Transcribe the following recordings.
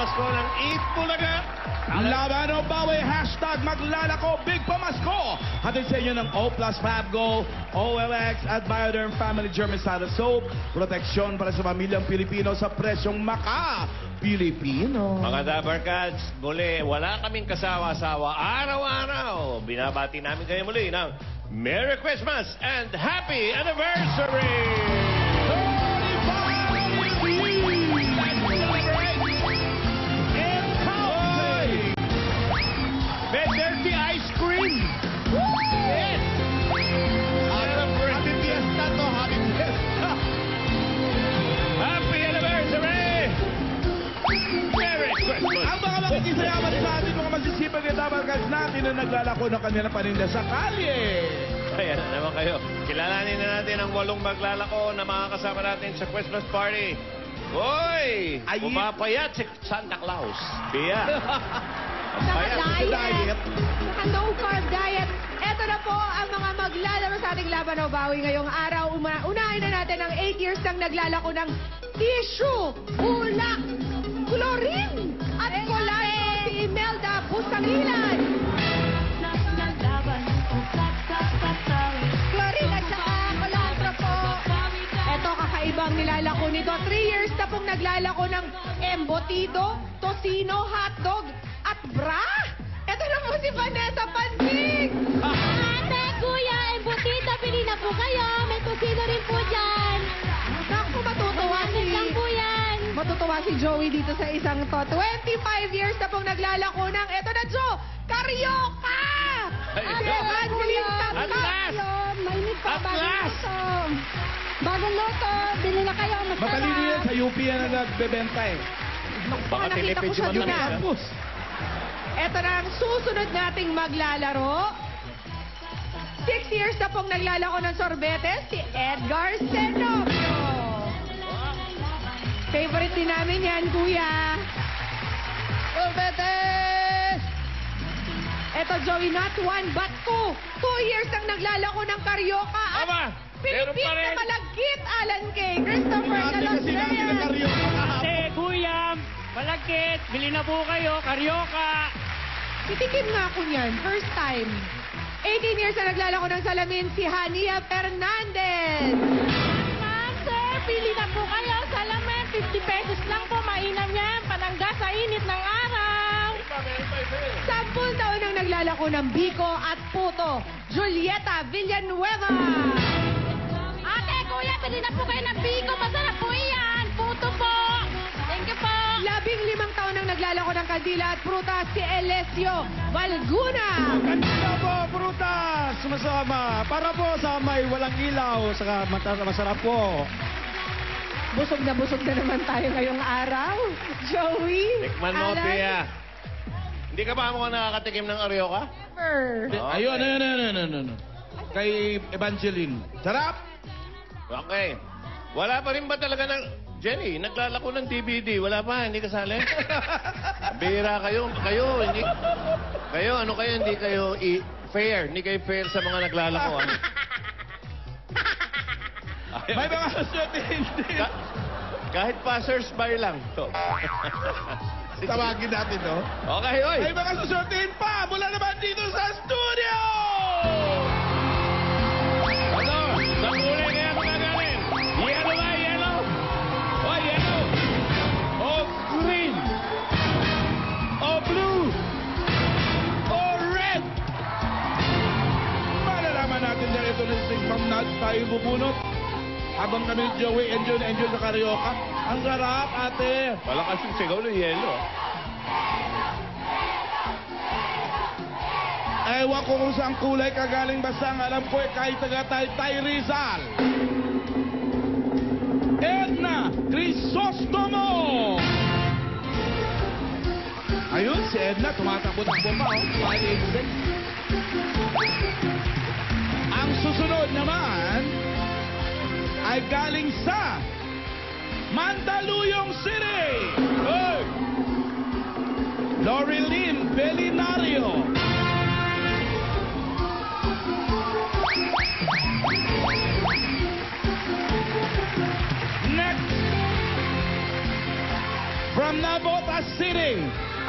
pamasko ng Eat Bulaga. Laban o bawi, hashtag maglalako, big pamasko. Hatid sa inyo ng O Plus Fab Go, OLX at Bioderm Family Germicide Soap. Proteksyon para sa pamilyang Pilipino sa presyong Pilipino. Mga DABARKADS, muli, wala kaming kasawa-sawa. Araw-araw, binabati namin kayo muli ng Merry Christmas and Happy Anniversary! Dirty ice cream! Yes! Happy Fiesta to! Happy Fiesta! Happy Anniversary! Merry Christmas! Ang mga makikisayaman sa atin, mga masisipag at DABARKADS natin na naglalako ng kanilang paninda sa kalye. Ayan naman kayo. Kilalanin na natin ang 8 maglalako na makakasama natin sa Christmas party. Hoy! Pumapayat si Santa Claus. Bia. Naka-diet. Naka-no-carb diet. Ito na po ang mga maglalaro sa ating Laban o Bawi ngayong araw. Unahin na natin ang 8 years nang naglalako ng tissue, ulak, chlorine, at kolano si Imelda Busangilan. Chlorine at saka kolano po. Ito kakaibang nilalako nito. 3 years na pong naglalako ng embutido, tocino, hotdog, at bra? Ito na po si Vanessa Pansig! Ate, kuya, embutida, pili na po kayo. May tusino rin po dyan. Naku, matutuwa si... lang po yan. Matutuwa si Joey dito sa isang to. 25 years na pong naglalako ng... Ito na, Jo! Karyoka! At last! Mainit pa, At bagong last! luto. Bagong luto, bili na kayo. Matalino yan sa UP yan na nagbebenta eh. Baka nakita ko tinipid siya yung doon matamis. Ito na ang susunod nating maglalaro. 6 years na pong naglalako ng sorbetes, si Edgar Senobio. Favorite din namin yan, kuya. Sorbetes! Ito, Joey, not 1 but 2. 2 years nang naglalako ng karyoka at Aba, meron pa Pilipina rin. malagkit, Alan K. Christopher de los Reyes. Ate, kuya, malagkit, bili na po kayo, karyoka. Titikim nga ako niyan, first time. 18 years na naglalako ng salamin, si Hania Fernandez. Ma'am, sir, pili na po kayo. Salamat, 50 pesos lang po. Mainam yan, panangga sa init ng araw. 10 taon nang naglalako ng biko at puto, Julieta Villanueva. Ate, kuya, pili na po kayo ng biko. Masarap po iyan. Puto po. Thank you po. 15 taon nang naglalako ng kandila at prutas, si Elesio Valguna. Kanina po, prutas, sumasama. Para po sa may walang ilaw, saka masarap po. Busog na naman tayo ngayong araw. Joey, Tikman mo, Alan, Bia. Hindi ka ba mukhang nakakatikim ng aryoka? Never. Ayun. Kay Evangeline. Sarap! Okay. Wala pa rin ba talaga ng... Jenny, naglalako ng DVD. Wala pa, hindi kasali? Bira kayo. Hindi... Kayo, hindi kayo fair. Hindi kayo fair sa mga naglalako. May mga susutin din. Kahit passers-by lang. Tawagin natin, no? Okay, oy! May mga susutin pa mula naman dito sa studio! Ano? Sa kulay kaya magagaling? Yellow ba? Yellow? O yellow? O green? O blue? O red? Malalaman natin dyan ito na si Ma'am Nads tayo bubunot. Habang kami Joey, enjoy sa karyoka. Ang sarap, ate. Malakas yung sigaw ng yelo. Ewan ko kung saan kulay kagaling, basta ang alam ko kahit taga-Tay Rizal. Edna Crisostomo. Ayun, si Edna, tumatakbo-takbo pa, oh. Ang susunod naman ay galing sa Mandaluyong City. Hey! Lorilyn Belinario. Next, From Navotas City,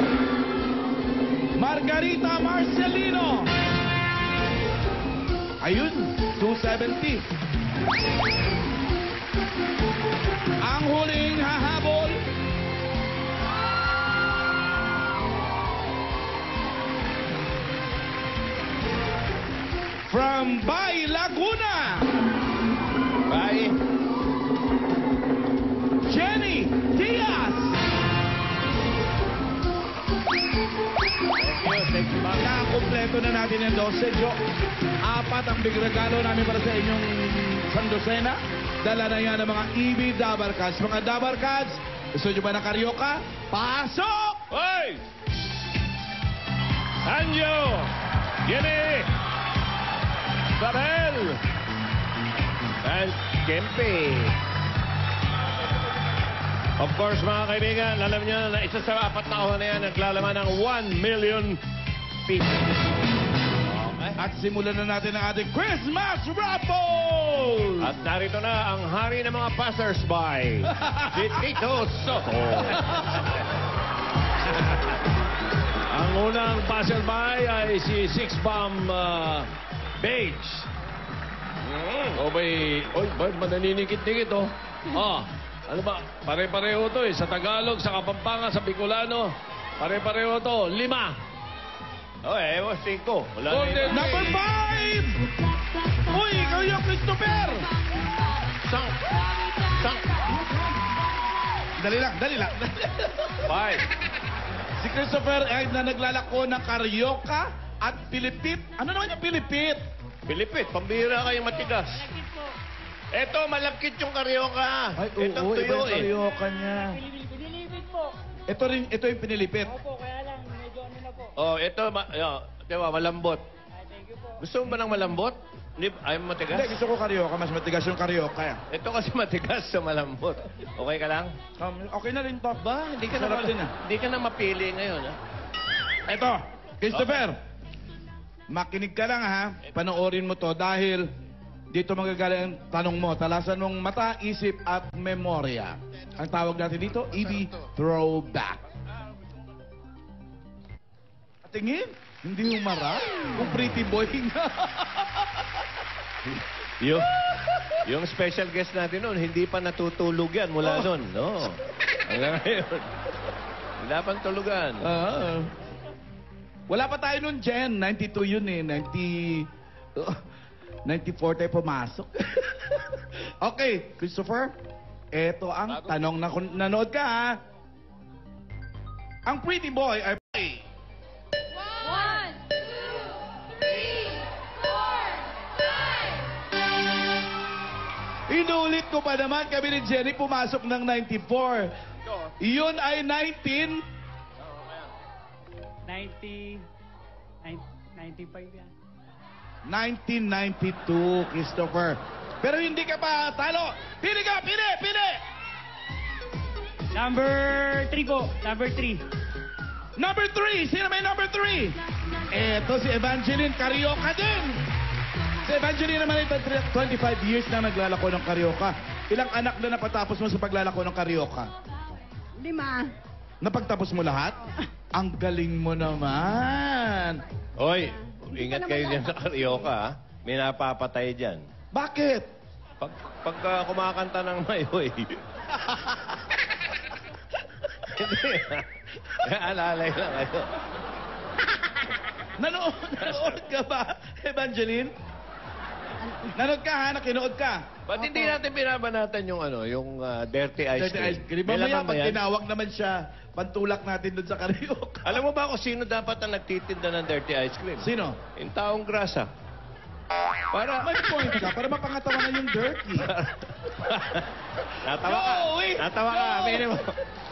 Margarita Marcelino. Ayun, 270. Ang huling hahabol, from Bay Laguna, Bye. Jenny Diaz. Thank you, Ma'am. Nakakompleto na natin ang dosenyo. 4 ang big regalo namin para sa inyong sandosena. Dala na yan ang mga EB Dabarkads. Mga Dabarkads, gusto nyo ba na karyoka? Pasok! Hoy! Henyo! Jimmy! Babel! And Kempe. Of course, mga kaibigan, alam niyo na isa sa 4 na kahon na yan naglalaman ng 1 million pesos. Okay. At simulan na natin ang ating Christmas Raffle! At narito na ang hari ng mga passers-by, si Tito Sotto. Ang unang passerby ay si Six Bomb Beige. O may... Oy, mananinikit-nikit, oh. Oh, ano ba? Pare-pareho to eh. Sa Tagalog, sa Kapampangan, sa Bicolano. Pare-pareho to. 5. Okay, 5. Wala na Golden yun. Number 5! Uy, ikaw yung Christopher! Sang. Dali lang, dali lang. 5. Si Christopher ay na naglalako ng karyoka at Pilipit. Ano naman yung Pilipit? Pilipit, pambira kayong matigas. Eto, malapkit yung karyoka. Ito tuyo eh. karyoka niya. Pinilipit po. Ito yung pinilipit. Opo, kaya lang, medyo ano na po. Oh, ito, diba, malambot. Thank you po. Gusto mo ba ng malambot? Ayaw mo matigas? Hindi, gusto ko karyoka. Mas matigas yung karyoka. Ito kasi matigas sa malambot. Okay ka lang? Okay na rin to. Ba, hindi ka na, Sarap din, ah. hindi ka na mapili ngayon. Ha? Ito, Christopher. Makinig ka lang ha. Panoorin mo to dahil dito magagaling ang tanong mo. Talasan mong mata, isip at memorya. Ang tawag natin dito, EB Throwback. Tingin, hindi humara. Kung pretty boy nga. Yung special guest natin noon, hindi pa natutulog yan mula noon. No. Hanggang ngayon. Wala pang tulugan. Wala pa tayo nun, Jen. 92 yun eh. 94 tayo pumasok. Okay, Christopher. Ito ang tanong na kung nanood ka ha. Ang pretty boy ay... 1, 2, 3, 4, 5. Inulit ko pa naman kami ni Jenny pumasok ng 94. Iyon ay 95 yan. 1992, Christopher. Pero hindi ka pa talo. Pili ka! Pili! Pili! Number 3 po. Number 3. Number 3! Sino may number 3? Eto si Evangeline, karyoka din. Si Evangeline naman ay 25 years na naglalako ng karyoka. Ilang anak na napatapos mo sa paglalako ng karyoka? 5. Napagtapos mo lahat? Ang galing mo naman. Oy, ingat kayo dyan sa karyoka, ha? May napapatay dyan. Bakit? Pagka kumakanta ng mayoy. Hindi. Alalay lang kayo. Nanood ka ba, Evangeline? Nanood ka ha? Nakinood ka? Ba't hindi natin binabanatan yung dirty ice Dirty cream? ice cream. May Mamaya laman ba pag yan? tinawag naman siya, pantulak natin doon sa karyoka. Alam mo ba kung sino dapat ang nagtitinda ng dirty ice cream? Sino? Yung taong grasa. Para... May point ka, para mapangatawanan yung dirty. Natawa ka. Joey! Natawa ka. No! Aminin mo.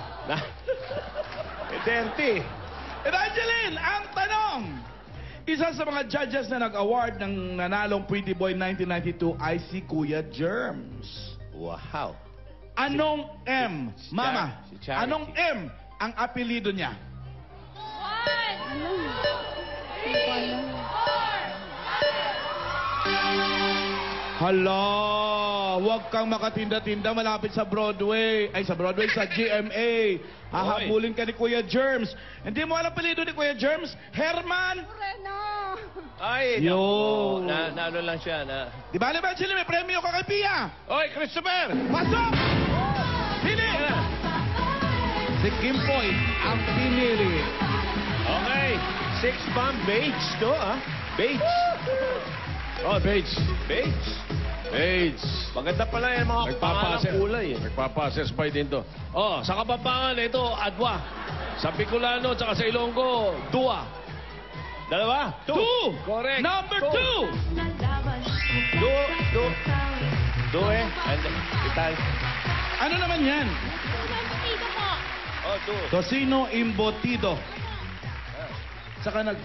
Dirty. Evangeline, ang tanong! Isa sa mga judges na nag-award ng nanalong Pretty Boy 1992 ay si Kuya Germs. Wow. Anong M? Si Mama, si Charity. anong M ang apelido niya? 1, 2, 3, 4, 5. Hala! 1, Huwag kang makatinda-tinda malapit sa Broadway. Ay, sa Broadway, sa GMA. Hahabulin ka ni Kuya Germs. Hindi mo alam palido ni Kuya Germs? Herman! Moreno! Ay, Yo. naano lang siya na... Di ba, Evangeline, may premyo ka kay Pia? Oy, Christopher! Pasok! Pili! Si Kimpoy ang pinili. Okay. 6-bomb beige to, Beige. Oh, Beige. Beige. Beige. Maganda pala yan mga pangalang kulay. Nagpapasaspay din to. Oh, sa Kapampangan, ito, Adwa. Sa Bicolano, tsaka sa Ilonggo, Dua. Dalawa? Two! Correct. Number two! Do eh. And, ital. Ano naman yan? Ito po. Oh, do. Tocino imbotido. Saka nag...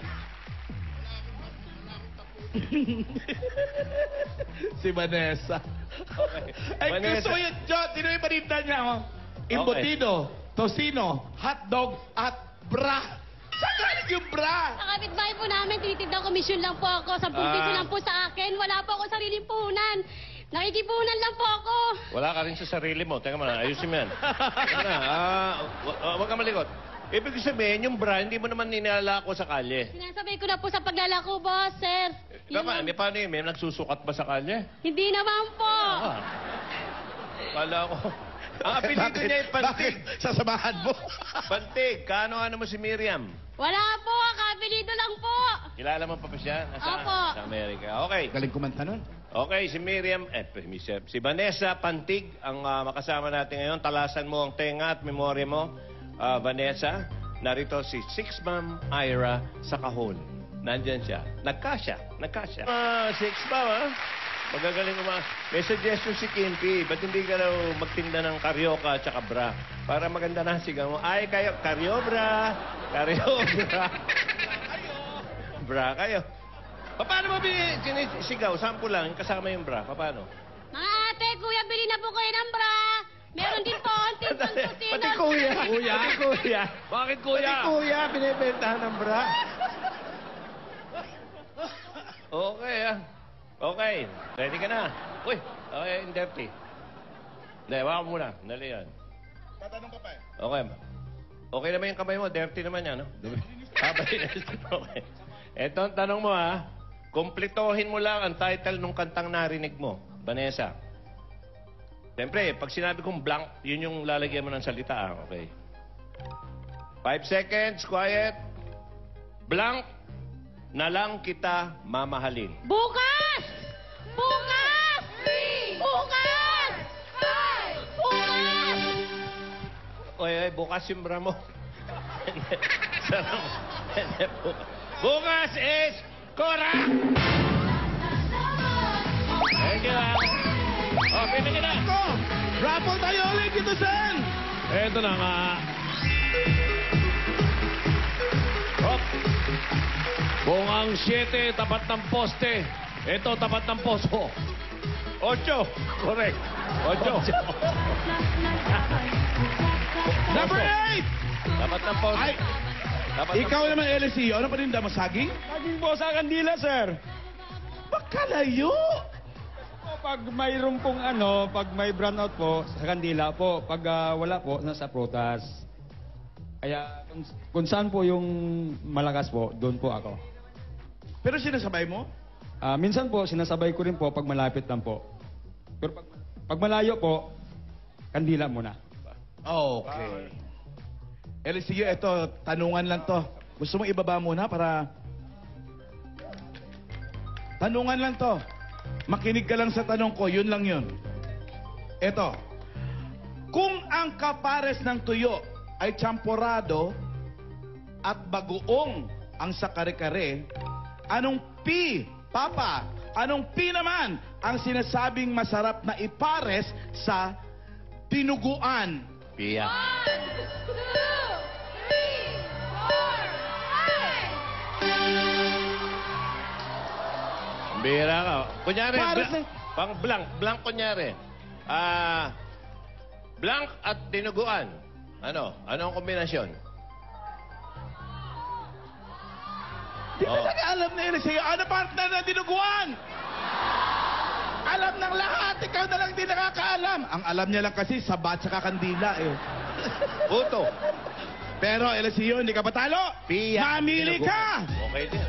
Si Vanessa. Okay. Ay, Vanessa. gusto ko yun, John. Sino yung paninda niya? Imbotido, tocino, hotdog, at bra. Saan galing yung bra? Sa kapitbahay po namin, tinitignan komisyon lang po ako. 10 piso lang po sa akin. Wala po ako sariling puhunan. Nakikipunan lang po ako. Wala ka rin sa sarili mo. Teka muna, ayusin mo yan. Teka na, huwag ka malikot. Ibig sabihin, yung bra, hindi mo naman nilalako sa kalye. Sinasabay ko na po sa paglalako, boss, sir. May paano yun? May nagsusukat ba sa kalye? Hindi naman po. Kala ko. Ang apelido niya ay Pantig. Bakit? Sasamahan mo? Pantig. Kaano-ano mo si Miriam? Wala po, kapilito lang po. Kilala mo pa ba siya? Nasaan? Opo. Sa Amerika. Okay. Galing kumanta nun. Okay, si Miriam, si Vanessa Pantig ang makasama natin ngayon. Talasan mo ang tenga at memorya mo. Vanessa, narito si 6-Ma'am Ira sa kahon. Nandyan siya. Nagkasya. 6-Ma'am, Magagaling mo May suggestion si Kimpi. Ba't hindi ka raw magtinda ng karyoka at saka bra? Para maganda na sigaw mo. Ay, kayo, karyobra. Karyobra. Bra kayo. Paano mo sinisigaw? Sample lang, kasama yung bra. Paano? Mga ate, kuya, bili na po kayo ng bra. Meron din po, onting pangkusino. Pati kuya. Pati kuya. Bakit, kuya? Pati kuya, binibentahan ng bra. Okay, Okay, ready ka na. Uy, okay, in dirty. Hindi, waka muna. Dali yan. Tatanong ka pa eh. Okay. Okay naman yung kamay mo. Dirty naman yan, no? Okay. Eto ang tanong mo, Kumpletohin mo lang ang title ng kantang narinig mo, Vanessa. Siyempre, pag sinabi kong blank, yun yung lalagyan mo ng salita, Okay. 5 seconds, quiet. Blank na lang kita mamahalin. Bukas! Bukas! Bukas! Bukas! Oy, bukas yung bra mo. Bukas is correct! Thank you, pwede ka na. Raffle tayo ulit dito, Sen! Eto na nga. Hop. Kung ang 7 tapat ng poste, ito tapat ng poso. 8. Correct. 8. Number 8! Dapat na po. Ay, ikaw naman, LSE. Ano pa rin mo? Saging? Saging po sa kandila, sir. Pagkalayo! Pag mayroon pong pag may brownout po, sa kandila po. Pag wala po, nasa prutas. Kaya kung saan po yung malakas po, doon po ako. Pero sinasabay mo? Minsan po, sinasabay ko rin po pag malapit lang po. Pero pag malayo po, kandila muna. Okay. LSE, ito, tanungan lang to. Gusto mong ibaba muna para... Tanungan lang to. Makinig ka lang sa tanong ko, yun lang yun. Ito. Kung ang kapares ng tuyo ay champorado at bagoong ang sa kare-kare, anong P, Papa, anong P naman ang sinasabing masarap na ipares sa dinuguan? Pia. 1, 2, 3, 4, 5. Bira ka. Kunyari, Pares pang blank. Blank kunyari. Blank at dinuguan. Ano? Ano ang kombinasyon? Di ba alam na LSE? Ano partner na dinuguan? Alam ng lahat, ikaw na lang di nakakaalam. Ang alam niya lang kasi, sabat sa kandila eh. Puto. Pero, LSU, hindi ka patalo. Piyak. Mamili ka! Okay din.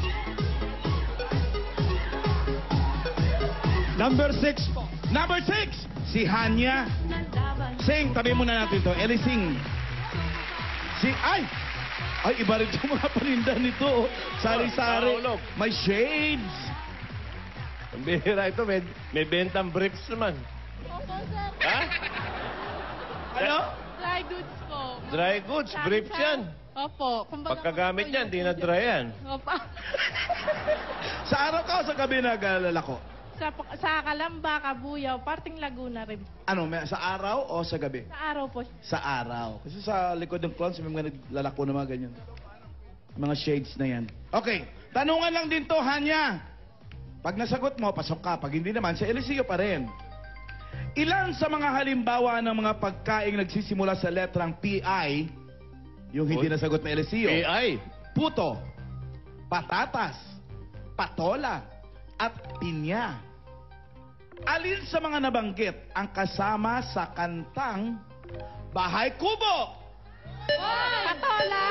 Number 6 po. Number 6, si Hanya. Sing, tabi muna natin to. Eli, sing. Ay, iba rin yung mga paninda nito. Sari-sari. Nakaulog. May shades. Ang bihira ito, may bentang briefs naman. Opo, sir. Ha? Ano? Dry goods po. Dry goods, briefs yan. Opo. Kumbaga, Pagkagamit yan, di na dry yan. Opo. Sa araw ka o sa gabi nag-lalako? Sa Kalamba, Kabuyaw, parting Laguna rin. Ano, sa araw o sa gabi? Sa araw po. Sa araw. Kasi sa likod ng clowns, may mga naglalako na mga ganyan. Mga shades na yan. Okay, tanungan lang din to, Hanya. Pag nasagot mo, pasok ka. Pag hindi naman, sa Eliseo pa rin. Ilan sa mga halimbawa ng mga pagkaing nagsisimula sa letrang PI, yung hindi nasagot na Eliseo? AI. Puto, patatas, patola, at pinya. Alin sa mga nabanggit ang kasama sa kantang Bahay Kubo? Patola.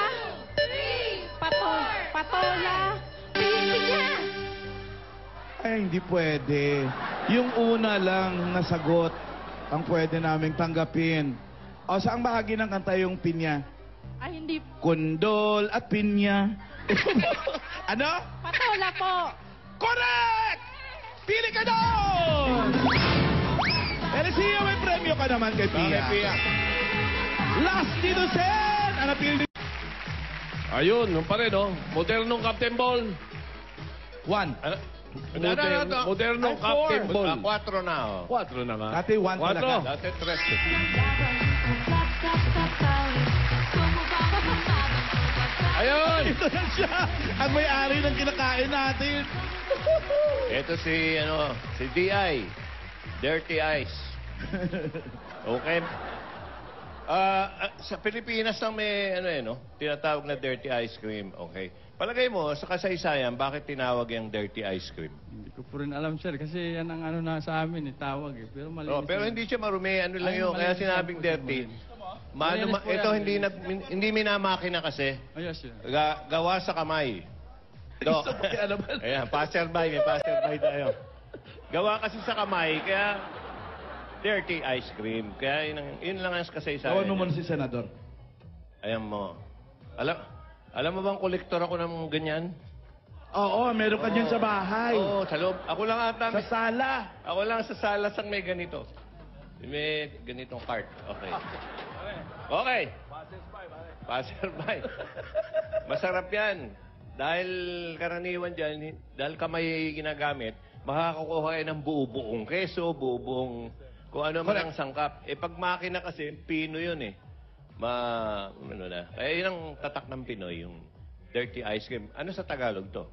Patola. Pinya. Ay, hindi pwede. Yung una lang nasagot ang pwede naming tanggapin. O, saang bahagi ng kanta yung pinya? Ay, hindi. Kundol at pinya. Ano? Patola po. Correct! Pili ka doon! Eliseo, may premyo ka naman kay Pia. Pia. Last dito, Sen! Ano pili? Ayun, yung pa rin, oh. Modernong Captain Ball. One. Ano? Modernong Captain Ball. 4 na, oh. 4 na nga. Dati one talaga. Dati 3. Ayun! Ito na siya. Ang may-ari ng kinakain natin. Ito si DI. Dirty Ice. Okay. Sa Pilipinas lang may, tinatawag na dirty ice cream. Okay. Palagay mo, sa kasaysayan, bakit tinawag yung dirty ice cream? Hindi ko po rin alam, sir. Kasi yan ang na sa amin, tawag eh. Pero malinis. Pero hindi siya marumi. Ano lang yun. Kaya malinis sinabing lang po siya, dirty. Malinis po Ito yan. hindi minamakina kasi. Ayos yun. Gawa sa kamay. Do. Ayan, passerby. May passerby tayo. Gawa kasi sa kamay, kaya dirty ice cream. Kaya yun lang ang kasaysayan. Tawan mo muna si Senador. Ayan mo. Alam mo bang kolektor ako ng ganyan? Oo, meron ka dyan sa bahay. Oo, sa loob. Ako lang ata. Sa sala. Ako lang sa sala sang may ganito. May ganitong cart. Okay. Okay. Passerby. Masarap yan. Dahil karaniwan dyan, dahil kamay ginagamit, makakakuha kayo ng buo-buong keso, buo-buong kung ano man ang sangkap. Pag makina kasi, Pino yun eh. Kaya yun ang tatak ng Pinoy, yung dirty ice cream. Ano sa Tagalog to?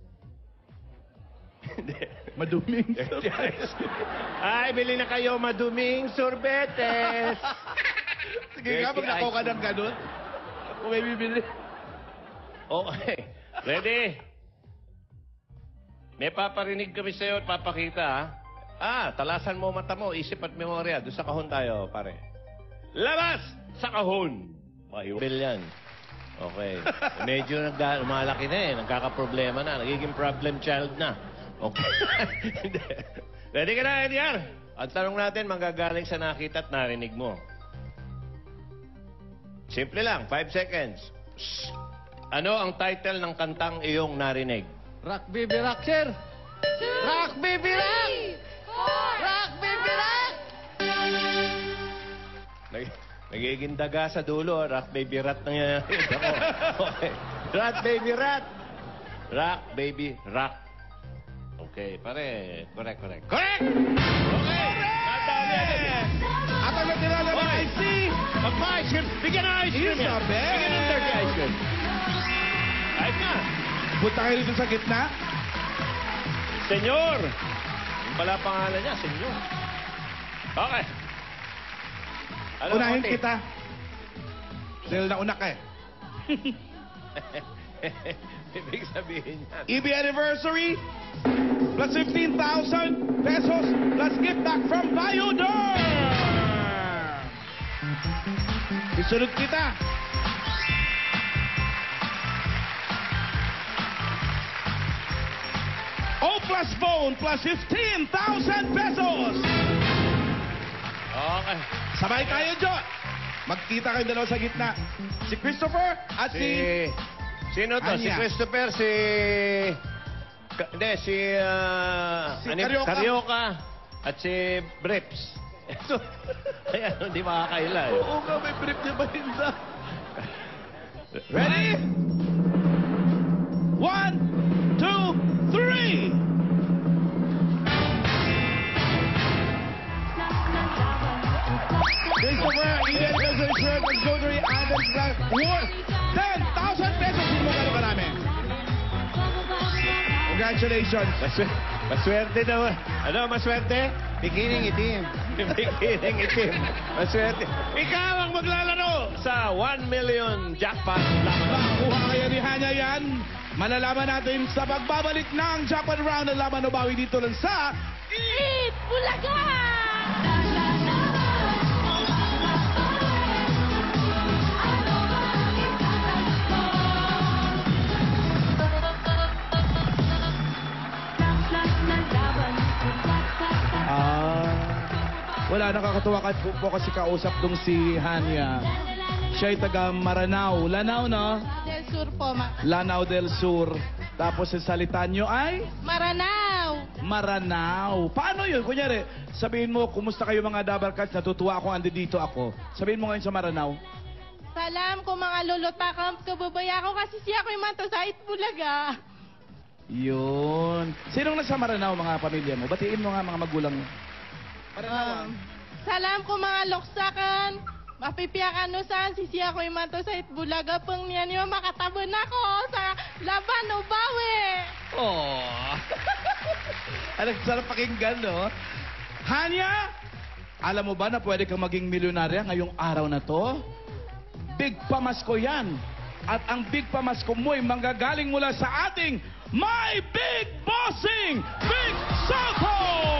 Maduming. Dirty ice cream. Ay, bili na kayo maduming sorbetes. Sige nga, pag nako ka ng ganun. Kung may bibili. Okay. Ready? May paparinig kami sa'yo at papakita, ha? Talasan mo mata mo, isip at memorya. Doon sa kahon tayo, pare. Labas sa kahon! Mahiwil yan. Okay. Medyo malaki na eh. Nagkakaproblema na. Nagiging problem child na. Okay. Ready ka na, Edgar? Ang tanong natin, manggagaling sa nakita at narinig mo. Simple lang, 5 seconds. Shh. Ano ang title ng kantang iyong narinig? Rock, baby, rock, sir! Rock, baby, rock! Rock, baby, rock! Nagiging daga sa dulo. Rock, baby, rat na yan. Okay. Rat, baby, rat. Rock, baby, rock. Okay, pare. Correct! Correct! Okay! At ang natira na ng ice cream. Mag-ice cream! Bigyan ng ice cream yan! Isabel! Bigyan ng dirty ice cream. Ayos na! Punta kayo dito sa gitna. Senyor! Yung pala pangalan niya, senyor. Okay. Ano Unahin konti? kita. Dahil nauna ka eh. Ibig sabihin yan. EB anniversary. plus 15,000 pesos plus gift back from Bayanihan. Isunod kita. O plus phone plus 15,000 pesos. Okay. Sabay tayo, Jo. Magkita kayo dalawa sa gitna. Si Christopher at Sino to? Si Anya. Christopher, Hindi, si Carioca. Carioca at si Brips. Ito. Kaya hindi makakaila eh. Oo nga, may brief niya ba hinda? Ready? 1, 2, 3. Christopher, Eden, Desert Shirt, and Jewelry, Adams, Black, worth 10,000 pesos. Hindi mo gano'n karami. Congratulations. Maswerte daw. Ano, maswerte? Bikining itim. Bikining itim. Maswerte. Ikaw ang maglalaro sa 1 million jackpot. Nakuha kayo ni Hanya yan. Malalaman natin sa pagbabalik ng Jackpot Round ng Laban o Bawi dito lang sa Eat Bulaga! Wala, nakakatuwa ka po kasi kausap dong si Hanya. Siya ay taga Maranao. Lanao, no? Del Sur po, Lanao del Sur. Tapos sa salita nyo ay? Maranao! Maranao. Paano yun? Kunyari, sabihin mo, kumusta kayo mga DABARKADS? Natutuwa ako, andi dito ako. Sabihin mo ngayon sa Maranao. Salam ko mga lulutakam, kababaya ko kasi siya ko yung manto sa Eat Bulaga. Yun. Sinong nasa Maranao, mga pamilya mo? Batiin mo nga mga magulang mo. Salam ko mga loksakan, mapipiyakan no saan, sisiya ko yung manto sa Eat Bulaga, pang niyan yung makatabon ako sa Laban o Bawi. Oh. Alam, sarap pakinggan, no? Hanya, alam mo ba na pwede kang maging milyonarya ngayong araw na to? Big pamasko yan. At ang big pamasko mo ay manggagaling mula sa ating My Big Bossing, Vic Sotto!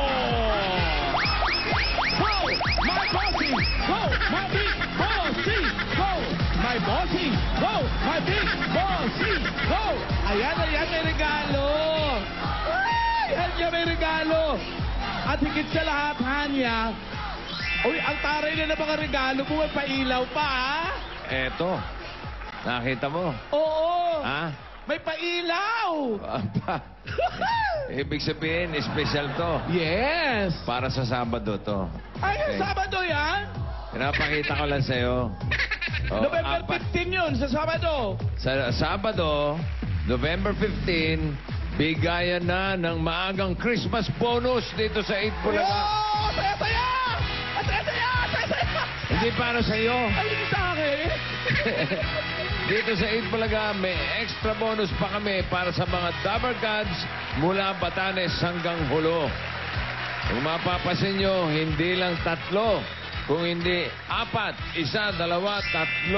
Go! My bossing! Go! My big bossing! Go! My bossing! Go! My big bossing! Go! Ayan, ayan, may regalo! Ayan niya, may regalo! At higit sa lahat, Hanya, uy, ang taray na mga regalo mo, may pailaw pa, ha? Eto. Nakita mo? Oo! Ha? May pailaw! Aba. Ibig sabihin, special to. Yes! Para sa Sabado to. Ay, Okay. Sabado yan? Pinapakita ko lang sa'yo. Oh, November 15 yun, sa Sabado. Sa Sabado, November 15, bigayan na ng maagang Christmas bonus dito sa Eat Bulaga. Oh, saya-saya! Saya-saya! Saya-saya! Hindi para sa'yo. Ay, hindi sa akin. Dito sa Eat Bulaga, may extra bonus pa kami para sa mga DABARKADS mula Batanes hanggang Hulo. Kung mapapasin nyo, hindi lang 3, kung hindi 4, 1, 2, 3,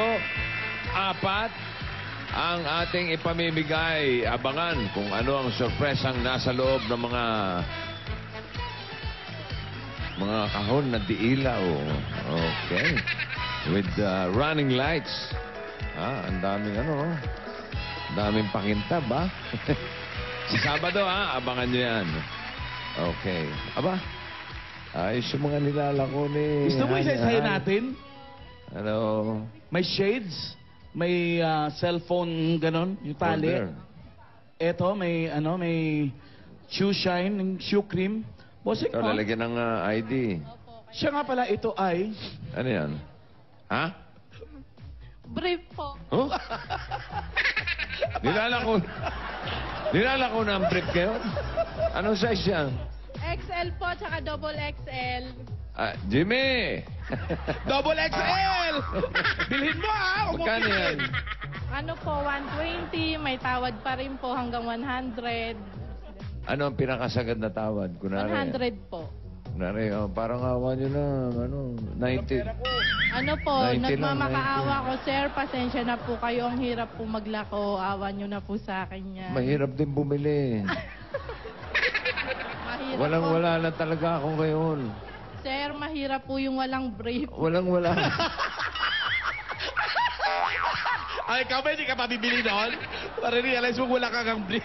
4, ang ating ipamimigay. Abangan kung ano ang sorpresang nasa loob ng mga kahon na diilaw. Okay. With running lights. Ang daming daming pakintab, ha? Sa Sabado, abangan nyo yan. Okay. Aba, ayos yung mga nilalako ni... Gusto mo isa-isahin natin? Ano? May shades, may cellphone, ganon, yung tali. Order. Eto, may shoe shine, yung shoe cream. Bossing Ito, mo, lalagyan ng ID. siya nga pala, ito ay... Ano yan? Ha? Brief po. Huh? Nilalako na ang brief kayo? Anong size yan? XL po, tsaka double XL. Jimmy! Double XL! Bilhin mo, ha? Magkano yan? Ano po, 120, may tawad pa rin po hanggang 100. Ano ang pinakasagad na tawad? Kunwari, 100 po. Kunwari, parang awa nyo na, 90. Ano po, 90 lang, nagmamakaawa ko, sir. Pasensya na po kayo. Ang hirap po maglako. Awa nyo na po sa akin yan. Mahirap din bumili. mahirap Walang-wala na talaga ako ngayon. Sir, mahirap po yung walang brief. Walang-wala. Ay, ikaw ba hindi ka pabibili doon? Para realize mo wala kang brief.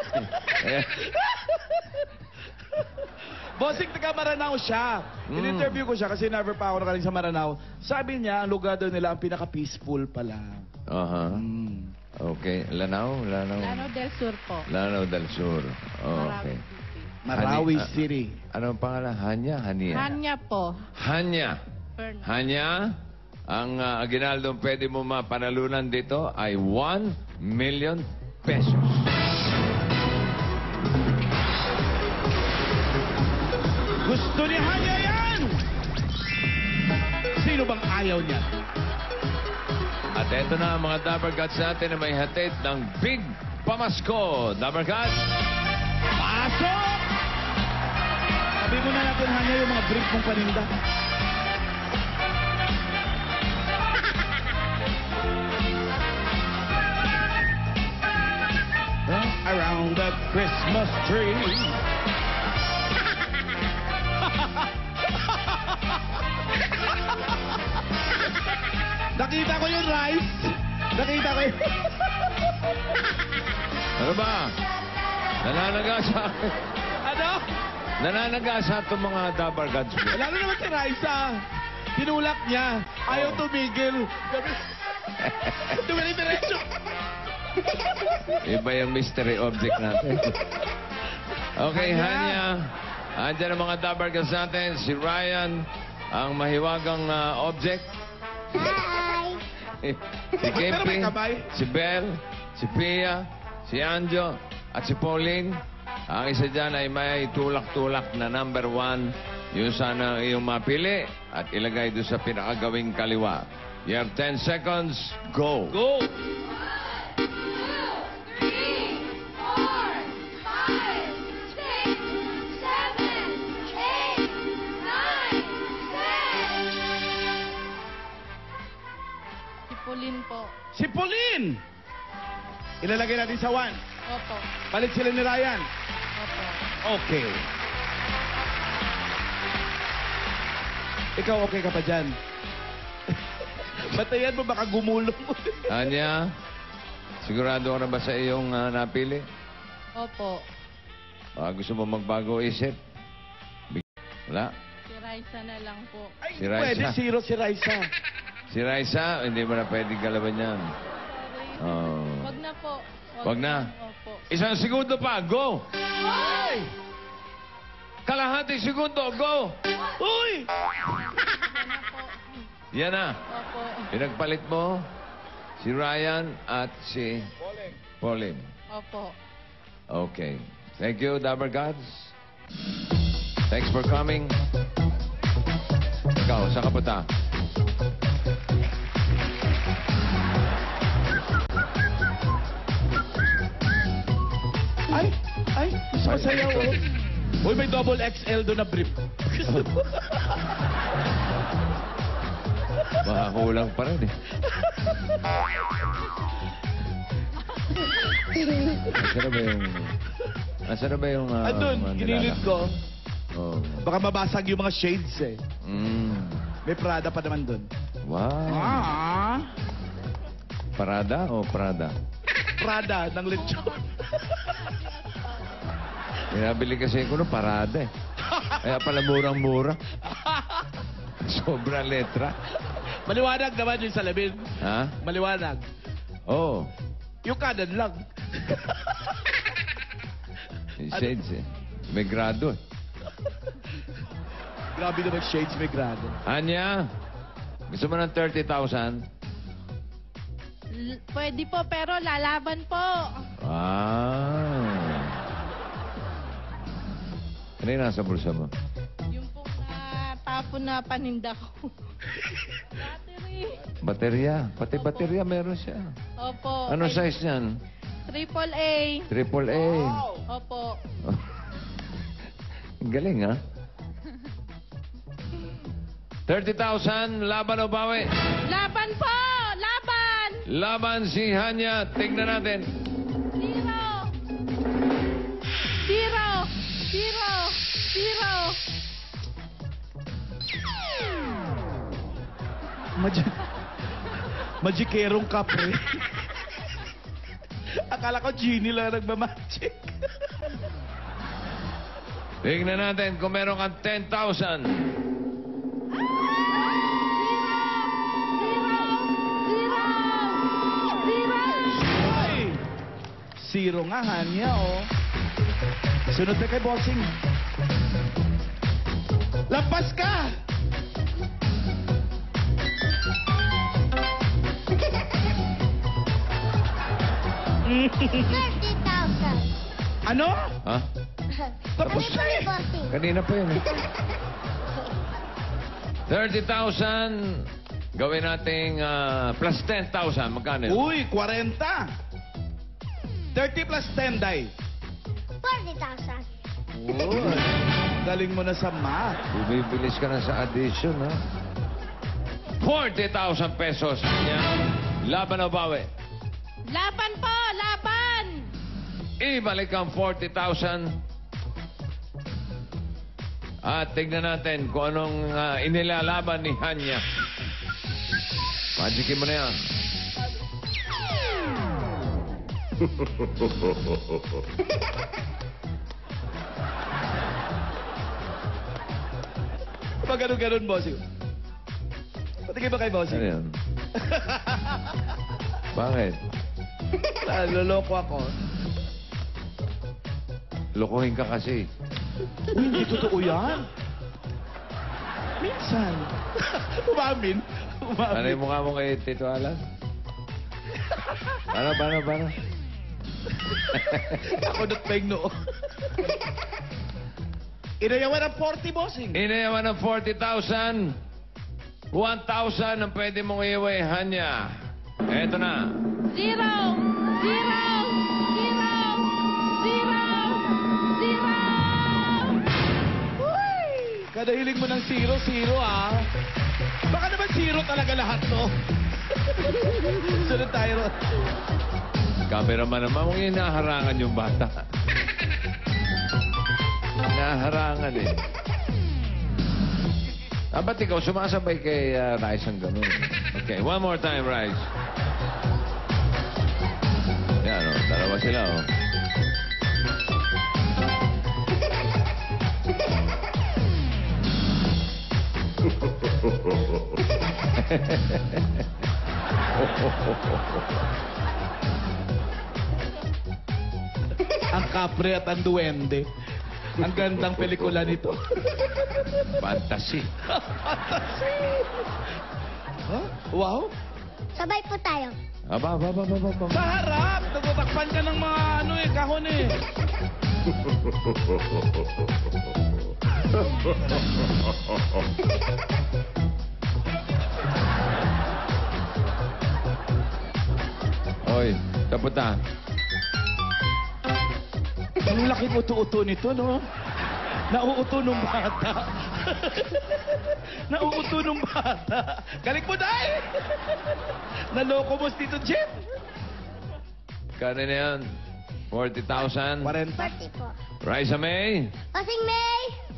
Bossing, taga Maranao siya. In-interview ko siya kasi never pa ako nakaling sa Maranao. Sabi niya, ang lugar daw nila ang pinaka-peaceful pala. Aha. Okay. Lanao? Lanao del Sur po. Lanao del Sur. Oh, okay. Marawi City. Ano ang pangalan? Hanya? Hania? Hanya po. Hanya. Fern. Hanya, ang aginaldong pwede mo mapanalunan dito ay 1 million pesos. Gusto ni Hanya yan! Sino bang ayaw niya? At eto na ang mga DABARKADS natin na may hatid ng Big Pamasko. DABARKADS, Pasok! Sabi mo na natin, Hanya, yung mga brief mong paninda. Around the Christmas tree. Nakita ko yung rice. Nakita ko yung... ano ba? Nananagasa. Ano? Nananagasa itong mga DABARKADS mo. Lalo naman si Ryzza. Tinulak niya. Ayaw tumigil. Tumili-diretso. Iba yung mystery object natin. Okay, Hanya. Andiyan ang mga DABARKADS natin. Si Ryan, ang mahiwagang object. Hi! Si Kempi, kamay. si Belle, si Pia, si Anjo, at si Pauline. Ang isa dyan ay may tulak-tulak na number 1. Yun sana iyong mapili at ilagay doon sa pinakagawing kaliwa. You have 10 seconds. Go! Go! 2, 3, 4, 5, 6, 7, 8, 9, 10. Si Pauline po. Si Pauline! Ilalagay natin sa 1. Opo. Palit sila ni Ryan. Opo. Okay. Ikaw okay ka pa dyan? Batayan mo baka gumulong mo. Anya, sigurado ka na ba sa iyong napili? Opo. Gusto mo magbago isip? Wala? Si Ryzza na lang po. Ay, Si Ryzza. pwede zero si Ryzza. Si Ryzza, hindi mo na pwedeng galaban yan. Oh. Wag na po. Wag na? Opo. Isang segundo pa, go! Ay! Kalahating segundo, go! Uy! Wag na po. Yan na. Opo. Pinagpalit mo si Ryan at si Pauline. Opo. Okay. Thank you, DABARKADS. Thanks for coming. Ikaw, saan ka punta? Ay! Ay! Masayaw oh. Uy, may double XL doon na brief. Baka kulang pa rin eh. Nasaan na ba yung... Andun, mga ginilid nilala? ko. Oh. Baka mabasag yung mga shades eh. Mm. May Prada pa naman doon. Wow. Ah! Parada o Prada? Prada ng lechon. Nabili kasi ko no parada eh. Kaya pala murang-mura. Sobrang letra. Maliwanag naman yung salamin. Ha? Maliwanag. Oh. Yung kanan lang. Yung shades eh. May grado eh. Grabe naman shades may grado. Anya, gusto mo ng 30,000? Pwede po, pero lalaban po. Wow. Ano yung nasa bulsa mo? Yung pong natapon na paninda ko. Battery. Baterya. Pati baterya meron siya. Opo. Ano size niyan? AAA. Triple A. Opo. Ang galing, ha? 30,000, laban o bawi? Laban po! Laban! Laban si Hanya. Tignan natin. 0. 0. 0. Magikerong kapre. Akala ko genie lang nagmamagic. Tingnan natin kung meron kang 10,000. Ay! Zero nga, Hanya, oh. Sunod na kay Bossing. Lampas ka! Ano? Ha? Tapos na eh. Kanina pa yun eh. 30,000. Gawin nating plus 10,000. Magkano yun? Uy, 40. 30 plus 10, Day. 40,000. Uy, galing mo na sa math. Bumibilis ka na sa addition, ha? 40,000 pesos. Yan. Laban o bawi? Laban po, laban! Ibalik ang 40,000. At tignan natin kung anong inilalaban ni Hanya. Magicin mo na yan. Pag ganun-ganun, Bossing. Patigay ba kay Bossing? Ano yan? Bakit? Loloko ako. Lokohin ka kasi. Uy, hindi totoo yan. Minsan. Umamin. Ano yung mukha mo kay Tito Alan? Paano? Ako not paying no. Inayawan ng 40, Bossing. Inayawan ng 40,000. 1,000 ang pwede mong iiway, Hanya. Eto na. Zero! Zero! Zero! Zero! Zero! Uy! Kada hiling mo ng 0, 0, ah. Baka naman 0 talaga lahat to. Sunod tayo ron. Cameraman naman, mong inaharangan yung bata. Naharangan eh. Ba't ikaw sumasabay kay Rice ang ganun? Okay, one more time, Rice. Yan, oh, dalawa sila, oh. Ang kapre at ang duwende. Ang gandang pelikula nito. Fantasy. Fantasy! Huh? Wow! Sabay po tayo. Aba. Sa harap! Nagtatakpan ka ng mga kahon eh. Oy, taputa. Ang laki uto-uto nito, no? Nauuto nung bata. Nauuto nung bata. Galing mo, Day! Naloko mo dito, Jim. Kano na yan? 40,000. 40. 40 po. Ryzza Mae. Bossing May!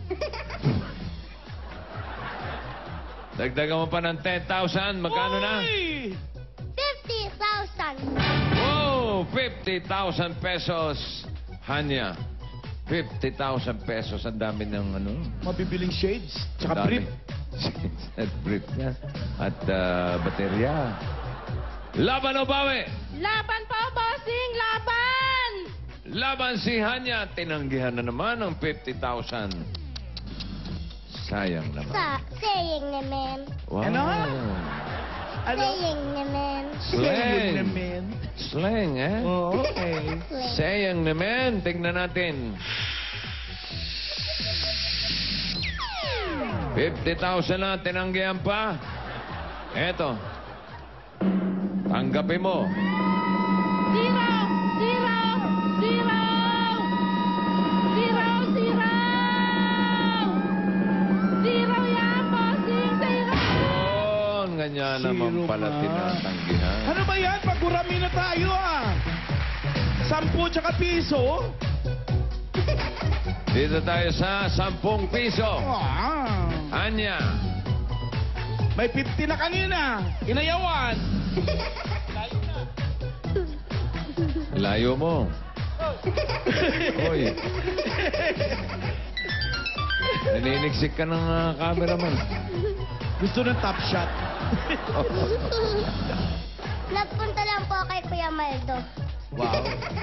Dagdagan mo pa ng 10,000. Magkano na? Uy! 50,000. Oh, 50,000 pesos. Hanya. 50,000 pesos. Ang dami ng ano. Mabibiling shades. Tsaka Ang dami. brief. At brief niya. At baterya. Laban o bawi? Laban po, bossing! Laban! Laban si Hanya. Tinanggihan na naman ng 50,000. Sayang naman. Saying naman. Wow. Ano? Ano? Saying naman. Slang. naman. Slang, eh? Oh, okay. Sayang naman. Tignan natin. 50,000 na. Tinanggihan pa. Eto. Tanggapin mo. Zero! Zero! Zero! Zero! Zero! Zero yan, bossing! Zero! Yun, ganyan naman Zero pala ka. tinatanggihan. Ano ba yan? Pagurami na tayo, ah. 10 tsaka piso. Dito tayo sa 10 piso. Ah. Anya. May 50 na kanina. Inayawan. Layo mo. Oy. Naniniksik ka ng cameraman. Gusto ng top shot. Nagpunta lang po kay Kuya Maldo. Wow.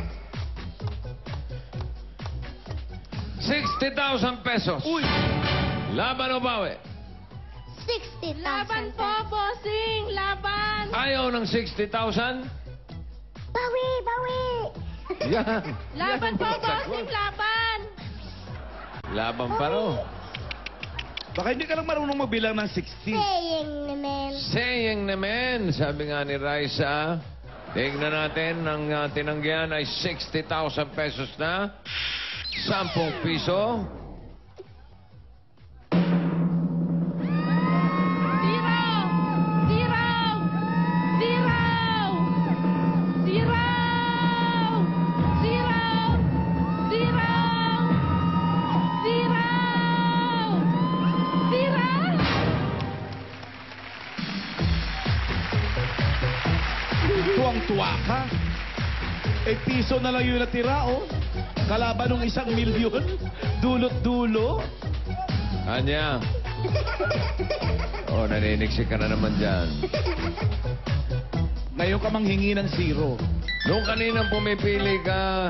60,000 pesos. Uy! Laban o bawi? 60,000 Laban po, bossing! Laban! Ayaw ng 60,000? Bawi, bawi. Yan. Laban po, bossing! Laban! Laban pa ro. Baka hindi ka lang marunong magbilang ng 60. Saying naman. Saying naman, sabi nga ni Ryzza, tingnan natin, ang tinanggihan ay 60,000 pesos na. 10 piso. Tuwang-tuwa ka. Eh, piso na lang yung natira, oh. Kalaban ng 1 milyon. Dulot-dulo. Anya. Oh, naniniksik ka na naman dyan. Ngayon ka manghingi ng 0. Noong kaninang pumipili ka,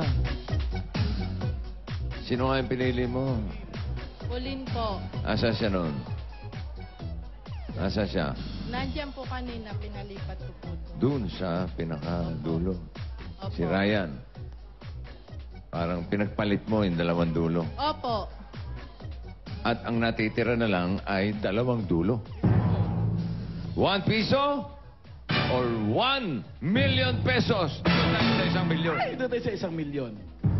sino nga yung pinili mo? Ulin po. Asa siya noon? Asa siya? Nandiyan po kanina, pinalipat ko po. Doon sa pinakadulo. Opo. Si Ryan. Parang pinagpalit mo yung 2 dulo. Opo. At ang natitira na lang ay 2 dulo. 1 piso or 1 million pesos. Doon tayo sa 1 milyon. Ay, ito tayo sa 1 milyon.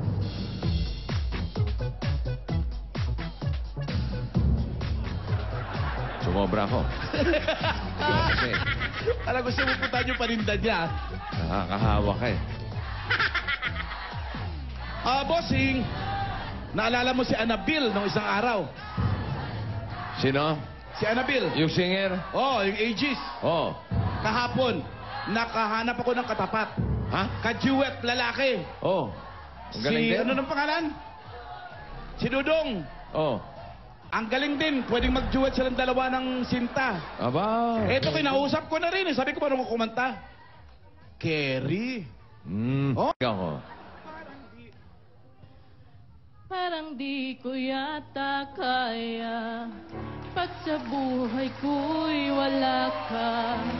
Sumobra ko. Kasi Alam, gusto mo puntahan yung paninda niya. nakakahawa ka eh. Bossing, naalala mo si Annabelle nung isang araw. Sino? Si Annabelle. Yung singer? Oh, yung Aegis. Oh. Kahapon, nakahanap ako ng katapat. Ha? Kajuwet, lalaki. Oh. Ang galing din. Ano ng pangalan? Si Dudong. Oh. Ang galing din. Pwedeng mag-duet silang 2 ng sinta. Aba. Eto, kinausap ko na rin. Sabi ko, paano mo kumanta? Kerry. Oh. Ako. Parang di ko yata kaya pag sa buhay ko'y wala ka.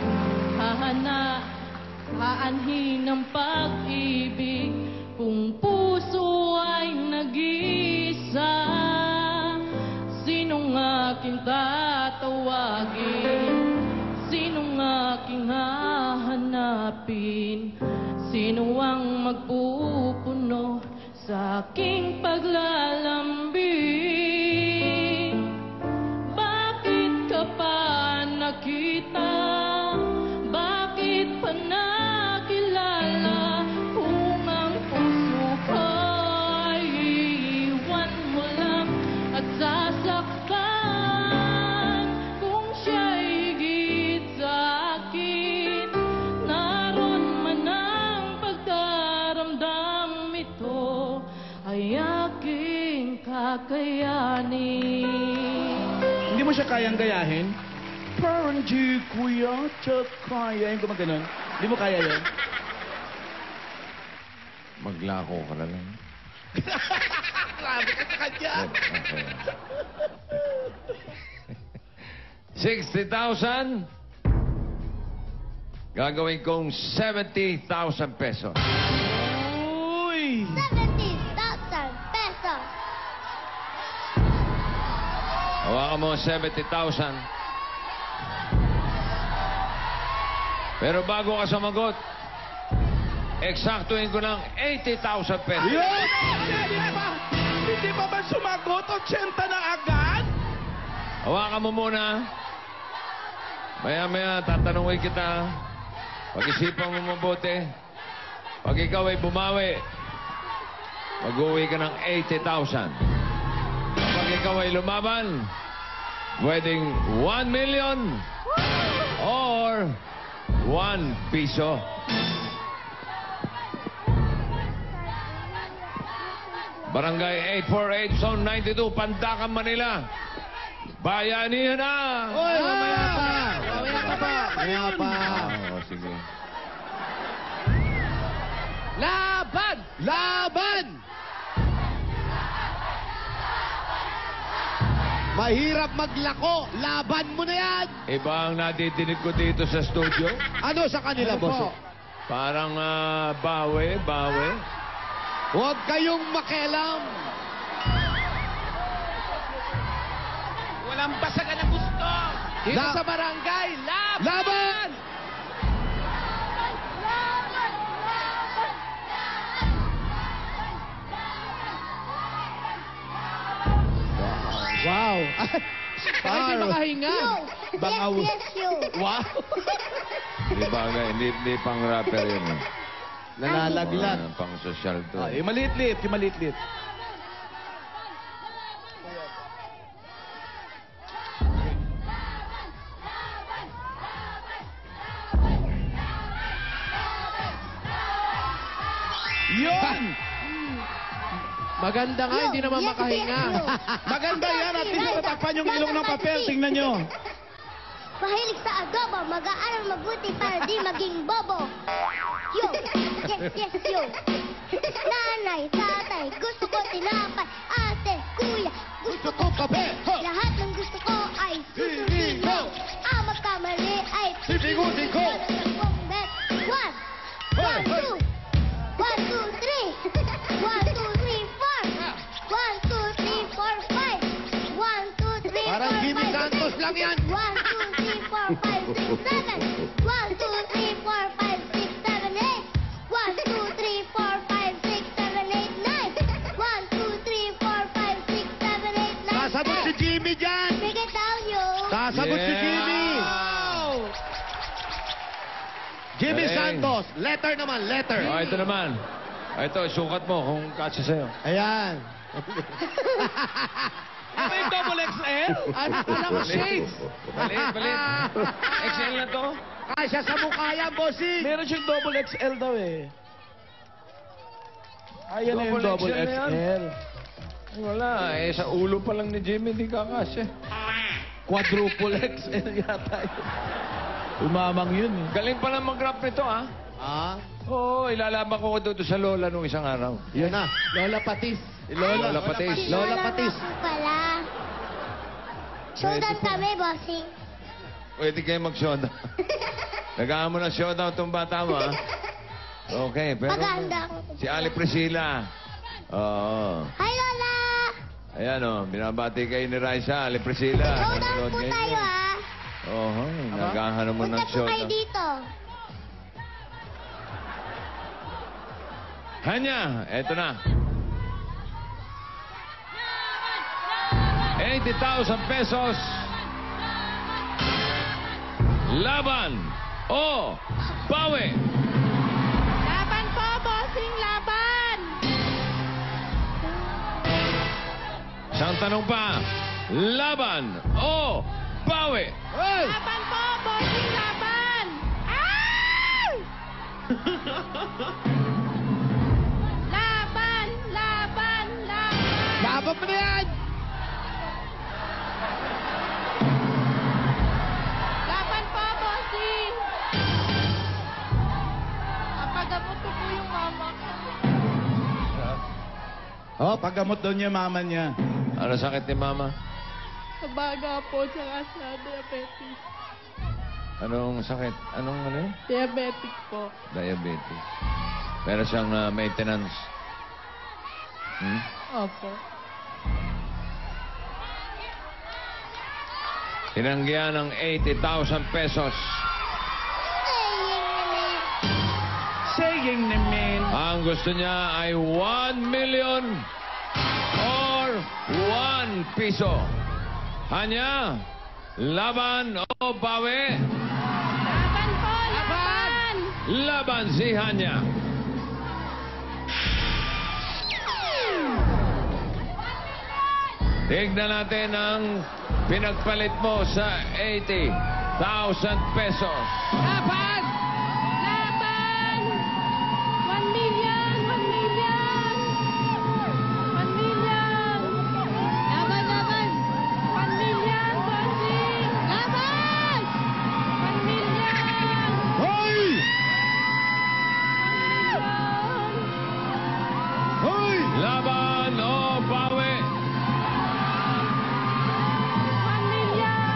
Haanhin ng pag-ibig kung puso ay nag-iisa. Sinong aking tatawagin? Sinong aking hahanapin? Sino ang magpupuno sa aking paglalambing? Bakit ka pa nakita? Bakit pa nakilala? Kung ang puso ko ay iiwan mo lang at sasaktan. Kung siya'y higit sa akin, naroon man ang pagdaramdam ito ay aking kakayanin. Hindi mo siya kayang gayahin? Parang di ko yata kaya. Yung gumaganon. Hindi mo kaya yun? Maglako ka na lang. Grabe ka sa kanya. Okay. 60,000. Gagawin kong 70,000 pesos. Uy! 70,000 pesos. Hawakan mo 70,000. Pero bago ka sumagot, eksaktuhin ko ng 80,000 pesos. Yun! Hindi pa ba sumagot? 80 na agad? Hawakan mo muna. Maya-maya, tatanungin kita. Pag-isipan mo mabuti. Pag ikaw ay bumawi, mag-uwi ka ng 80,000. Pag ikaw ay lumaban, Pwedeng 1 million or 1 piso. Barangay 848, Zone 92, Pandacan, Manila. Bayanihan na! Oy, mamaya pa. Mamaya pa pa. Mamaya pa. Oh, sige. Laban! Laban! Mahirap maglako. Laban mo na yan. Iba ang nadidinig ko dito sa studio. Ano sa kanila, boss? Parang bawi. Huwag kayong makialam. Walang basagan ng gusto. Dito sa barangay, laban! Laban! Wow. Hindi makahinga. Yo, yes, yo. Wow. Hindi bagay, hindi pang rapper yun. Nalalaglag. Pang social to. Yung maliit-liit, yung maliit-liit. Yun! Maganda nga, hindi naman makahinga. Maganda yan at least natakpan yung ilong ng papel. Tingnan nyo. Mahilig sa adobo, mag-aaral mabuti para di maging bobo. Yo, yes, yo. Nanay, tatay, gusto ko tinapay. Ate, kuya, gusto ko kape. Lahat ng gusto ko ay susunod. Ang magkamali ay Sisigutin ko. One, two. 1, 2, 3. 1, 2, 3, 4. 1, 2, 3, 4, 5. 1, 2, 3, 4, 5. 1, 2, 3, Parang 4, Jimmy 5. Santos lang yan. 1, 2, 3, 4, 5, 6, 7. 1, 2, 3, 4, 5, 6, 7, 8. 1, 2, 3, 4, 5, 6, 7, 8, 9. 1, 2, 3, 4, 5, 6, 7, 8, 9. Sasagot si Jimmy dyan. Break it down, yo. Sasagot si Jimmy. Jimmy Galing. Santos. Letter naman, letter. Oh, ito naman. Ito, sukat mo kung kasya sa'yo. Ayan. Ito yung double XL? Alam mo, shades. Balit. XL na to? Kasya sa mukha yan, bossing. Meron siyang double XL daw eh. Ayan na yung Double double XL na yan. XL. Ay, wala. Sa ulo pa lang ni Jimmy, hindi kakasya. Quadruple XL yata yun. Umamang yun eh. Galing pala mag-rap nito, ah. Ah, Oo, ilalaban ko doon sa Lola nung isang araw. yun na. Lola Patis. Lola Patis. Si Lola Patis. nga po pala. Showdown kami, bossing. Pwede kayo mag-showdown. Nagahan mo ng showdown itong bata mo, ah. Okay, pero... Maganda ako. Si Ali Priscilla. Oo. Hi, Lola! Ayan, oh. Binabati kayo ni Ryzza, Ali Priscilla. Showdown Nanonood po ngayon. tayo, ah. Oo, nagahan mo ng Punta po kayo showdown. dito. Hanya, eto na. 80,000 pesos. Laban o bawi. Laban po, bossing, laban! Isang tanong pa. Laban o bawi. Laban po, bossing, laban! Ah! Laban! Laban mo na yan. Laban po, bossing! Napagamot ko po yung mama ko. Oh, paggamot doon niya mama niya. Ano sakit ni Mama? Sa baga po, tsaka sa diabetes. Anong sakit? Anong ano yun? Diabetic po. Diabetes. Meron siyang maintenance. Opo. Tinanggihan ng 80,000 pesos. Saying naman. Ang gusto niya ay 1 million or 1 piso. Hanya, laban o bawi? Laban po, laban! Laban si Hanya. Tignan natin ang pinagpalit mo sa 80,000 pesos. Laban! Laban! 1 million! 1 million! 1 million! Laban, laban! 1 million, bossing! Laban! 1 million! Hoy! 1 million! Hoy! Laban o bawi? 1 million!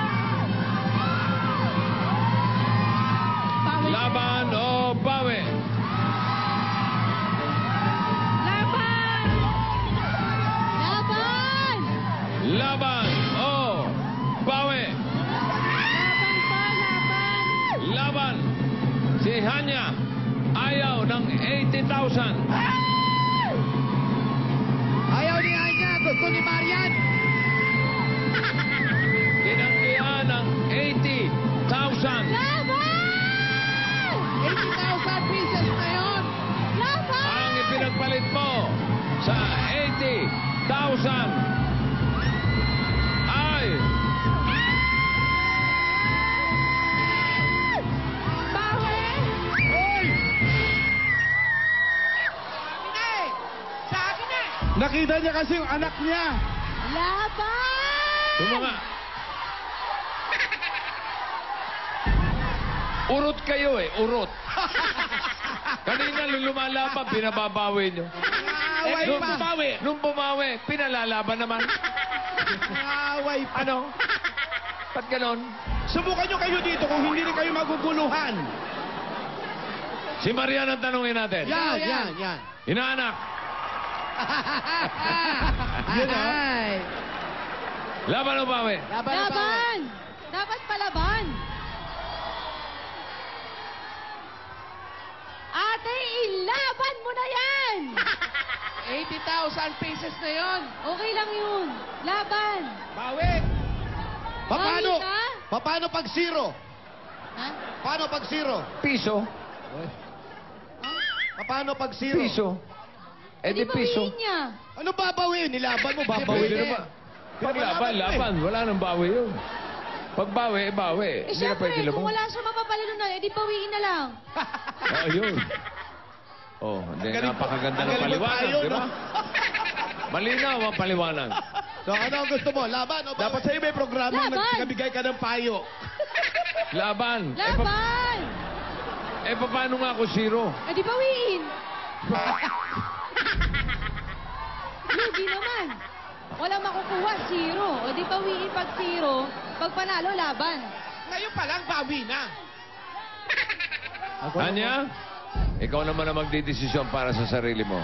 Bawi. Laban o bawi? Laban! Laban! Laban o bawi? Laban pa, laban! Laban. Si Hanya ayaw ng 80,000. Ayaw ni Anya. Gusto ni Marian. Tinanggihan ng 80,000. Laban! 80,000 pieces na yun. Laban! Ang ipinagpalit mo sa 80,000 ay Bawi! Hoy! Sa akin eh. Nakita niya kasi yung anak niya. Laban! yung mga... Urot kayo eh, urot. Kanina nung lumalaban, pinababawi nyo. Away Nung pa. bumawi, pinalalaban naman. Away pa. Ano? Ba't ganon? Subukan nyo kayo dito kung hindi rin kayo maguguluhan. Si Marian ang tanungin natin. Yan. Inaanak. Yun, ah. Ay. Laban o bawi? Laban. Laban! Dapat palaban. Ate, ilaban mo na yan! 80,000 pieces na yun. Okay lang yun. Laban. Bawi. Paano? Paano pag zero? Ha? Paano pag zero? Piso. Paano pag zero? Piso. Eh di piso. bawiin niya. Ano babawiin? Nilaban mo, babawiin Pwede mo. naman. Laban. Wala nang bawi yun. Pag bawi, bawi. Eh, Hindi na syempre, pwede kung laban. wala siya mapapalalo na, edi bawiin na lang. Ayun. Oh, hindi. Napakaganda ng Ang galing mo paliwanag, tayo, di ba? no? Malinaw ang paliwanag. So, ano ang gusto mo? Laban o bawi? Dapat sa'yo may programa Laban. nagbigay ka ng payo. Laban. Laban! Paano nga ako zero? Edi bawiin. Lugi naman. Walang makukuha, zero. O di bawiin pag zero, pag panalo, laban. Ngayon pa lang, bawi na. Anya, ikaw naman ang magdidesisyon para sa sarili mo.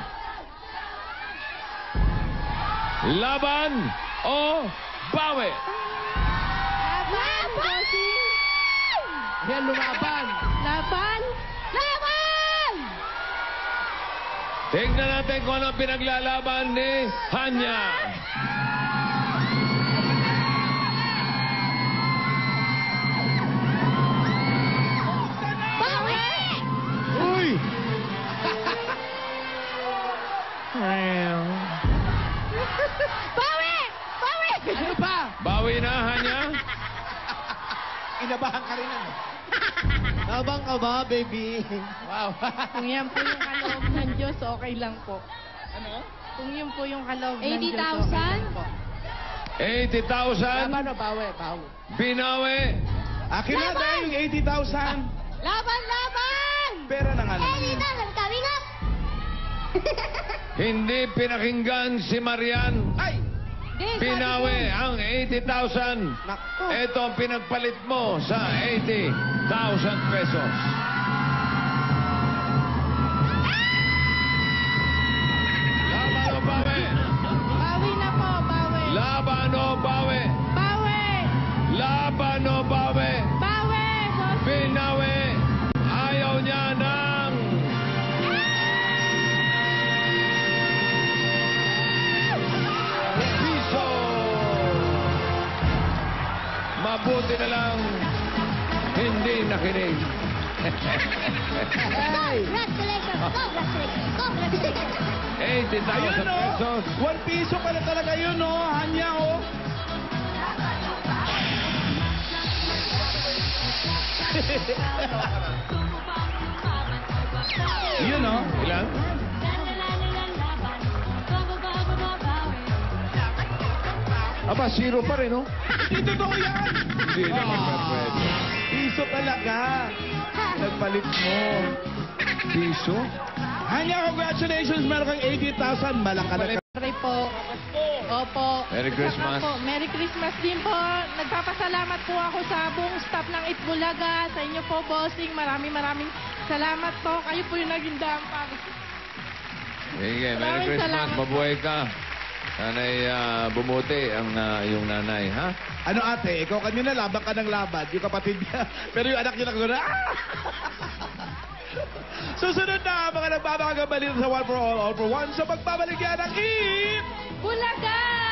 Laban o bawi? Laban! Bossing! Yan, lumaban. Laban! Laban! Tingnan natin kung ano ang pinaglalaban ni Hanya. Bawi! Uy! Bawi! Bawi! Ano pa? Bawi na, Hanya? Inabahan ka rin ano? Labang ka ba, baby? Wow. Kung yan po yung kaloob ng Diyos, okay lang po. Ano? Kung yun po yung kaloob ng Diyos, 80,000? okay lang po. 80,000. Laban o bawi? Bawi. Binawi. Akin na Laban! dahil yung 80,000. Laban! Laban! Pera na nga naman. Dito, coming up! Hindi pinakinggan si Marian. Ay! Di, sabi Binawi ko. ang 80,000. Nako. Ito ang pinagpalit mo sa 80,000 pesos. Laban o bawi? Bawi na po, bawi. Laban o bawi? Bawi! Laban o bawi? Bawi! Boss. Binawi. Ayaw niya ng... piso. Mabuti na lang hindi nakinig. Congratulations! Congratulations! 80,000 Ayun, no? pesos. 1 piso pala talaga yun, no? Hanya, oh. Yun, no? Ilan? Aba, 0 pa rin, no? Hindi totoo yan. Hindi naman pwede. Piso talaga. Nagpalit mo. Piso? Hanya, congratulations. Meron kang 80,000. Malaka Sorry po. Opo. Merry Christmas. Po. Merry Christmas din po. Nagpapasalamat po ako sa buong staff ng Eat Bulaga. Sa inyo po, bossing. Maraming salamat po. Kayo po yung naging dampang. Sige, Merry Maraming Christmas. salamat. Mabuhay ka. Sana'y bumuti ang iyong nanay, ha? Ano ate, ikaw kanina laban ka ng laban, yung kapatid niya. Pero yung anak niya lang gano'n, Susunod na mga nagbabakagabalito sa One for All for One sa pagbabalik yan ng Eat Bulaga!